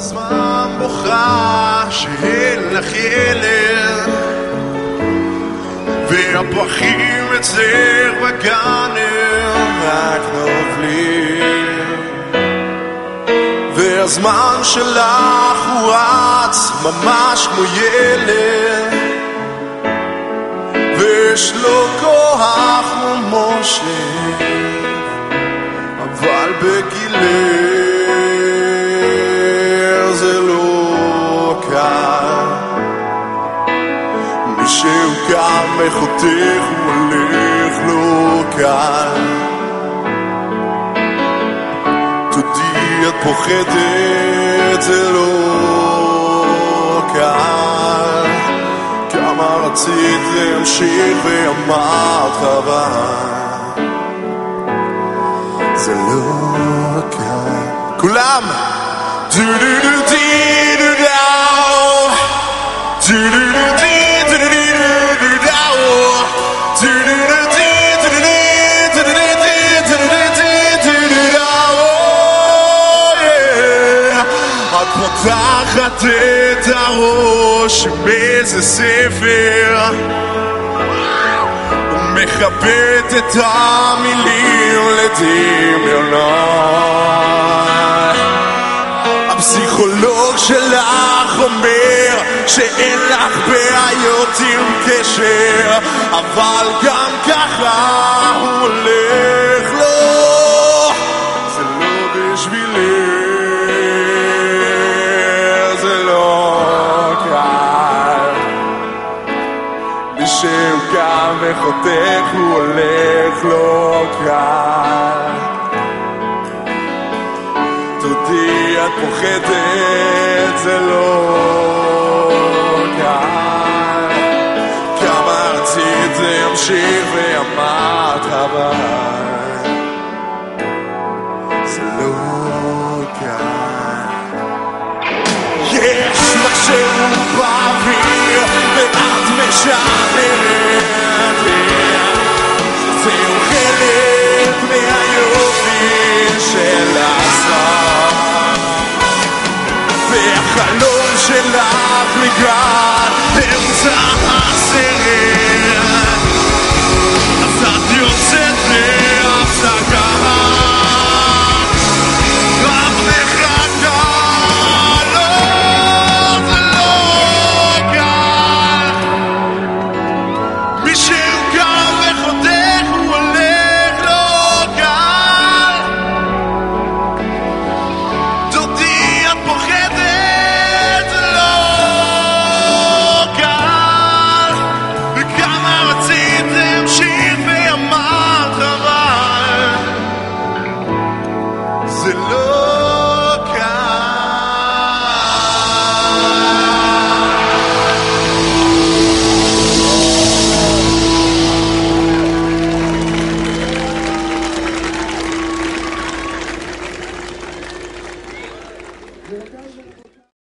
הזמן בוכה שאין לך ילד והפרחים אצלך בגן רק נובלים והזמן שלך הוא רץ ממש כמו ילד ויש לו כוח כמו משה אבל בגילך זה לא קל מי שהוא קם מחותך הוא הולך לא קל תודי את פוחדת זה לא קל כמה רצית להמשיך ואמרת חבל זה לא קל כולם דו דו דו די דו דאו דו דו דו די דו דו דו דאו דו דו דו די דו דו דו די דו דו דו דאו את פותחת את הראש באיזה ספר ומכבדת את המילים לדמיונות הפסיכולוג שלך אומר שאין לך בעיות עם קשר אבל גם ככה הוא הולך לו זה לא בשבילך זה לא קל מי שהוא קם וחותך הוא הולך לו קל תודי את פוחדת זה לא קל כמה רצית זה ימשיך ואמרת חבל זה לא קל יש לך שהוא באוויר ואת משחררת זהו חלק מהיופי של הסוף והחלום שלך לגעת אמצע הסרט אז את יוצאת להפסקה רק מחכה לא זה לא קל מי שהוא קם וחותך הוא הולך לא קל דודי את פוחדת לא קל וכמה רצית להמשיך ואמרת חבל זה לא